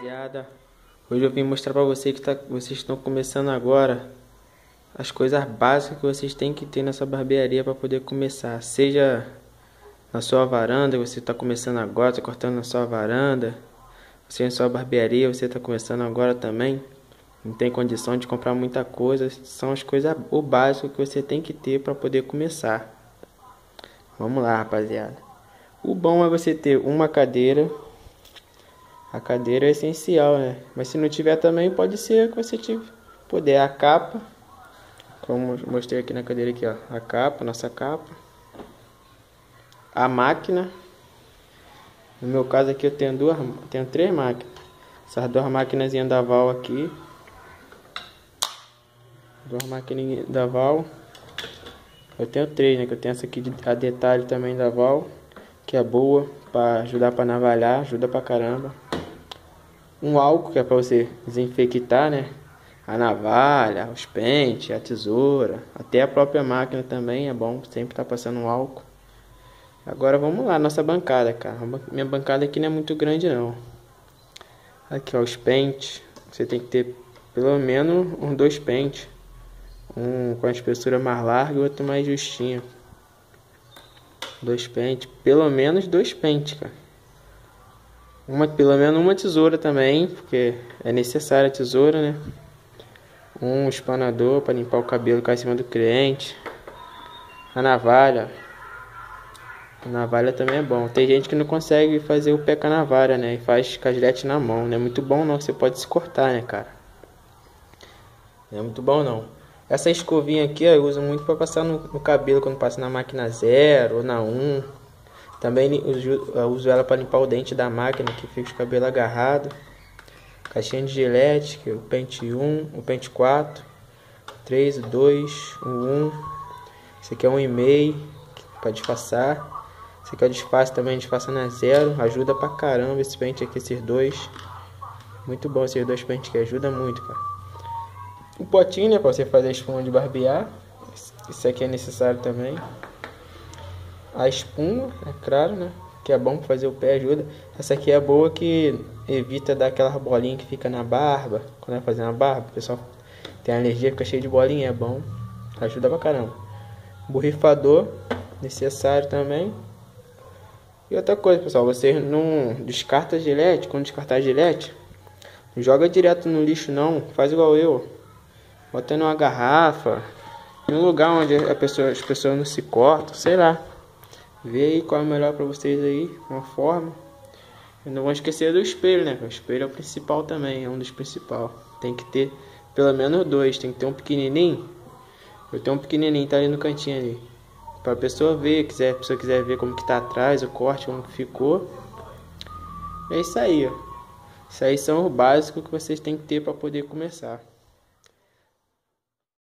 Rapaziada, hoje eu vim mostrar pra vocês vocês estão começando agora as coisas básicas que vocês têm que ter nessa barbearia para poder começar. Seja na sua varanda, você está começando agora, está cortando na sua varanda, você na sua barbearia, você está começando agora também, não tem condição de comprar muita coisa, são as coisas, o básico que você tem que ter para poder começar. Vamos lá, rapaziada. O bom é você ter uma cadeira. A cadeira é essencial, né? Mas se não tiver também, pode ser que você puder. A capa, como eu mostrei aqui na cadeira aqui, ó, a capa, nossa capa. A máquina. No meu caso aqui eu tenho três máquinas. Essas duas maquinazinhas da Val aqui. Duas maquininhas da Val. Eu tenho três, né? Que eu tenho essa aqui a detalhe também da Val, que é boa para ajudar para navalhar, ajuda pra caramba. Um álcool que é para você desinfectar, né? A navalha, os pentes, a tesoura, até a própria máquina também é bom, sempre tá passando um álcool. Agora vamos lá, nossa bancada, cara. Minha bancada aqui não é muito grande não. Aqui ó, os pentes. Você tem que ter pelo menos uns 2 pentes. Um com a espessura mais larga e outro mais justinho. 2 pentes, pelo menos 2 pentes, cara. Pelo menos uma tesoura também, porque é necessária a tesoura, né? Um espanador para limpar o cabelo cá em cima do cliente. A navalha. A navalha também é bom. Tem gente que não consegue fazer o pé com a navalha, né? E faz com a gilete na mão. Não é muito bom não, você pode se cortar, né, cara? Não é muito bom não. Essa escovinha aqui ó, eu uso muito para passar no cabelo quando passa na máquina 0 ou na 1. Também eu uso ela para limpar o dente da máquina que fica o cabelo agarrado. Caixinha de gilete, que é o pente 1, o pente 4, 3, 2, o 1. Esse aqui é 1,5 para disfarçar. Esse aqui é o disfarce também, disfarçando a 0. Ajuda pra caramba esse pente aqui, esses dois. Muito bom esses dois pentes que ajudam muito, cara. O potinho, né, para você fazer a espuma de barbear. Isso aqui é necessário também. A espuma, é claro, né? Que é bom para fazer o pé, ajuda. Essa aqui é boa que evita dar aquela bolinha que fica na barba. Quando vai fazer uma barba, o pessoal tem alergia, fica cheio de bolinha, é bom. Ajuda pra caramba. Borrifador, necessário também. E outra coisa, pessoal, você não descarta gilete. Quando descartar gilete, não joga direto no lixo não. Faz igual eu. Bota numa garrafa, em um lugar onde as pessoas não se cortam, sei lá. Vê aí qual é o melhor pra vocês aí, uma forma. E não vão esquecer do espelho, né? O espelho é o principal também, é um dos principais. Tem que ter pelo menos 2, tem que ter um pequenininho. Eu tenho um pequenininho, tá ali no cantinho ali. Pra pessoa ver, se a pessoa quiser ver como que tá atrás, o corte, como que ficou. É isso aí, ó. Isso aí são os básicos que vocês têm que ter pra poder começar.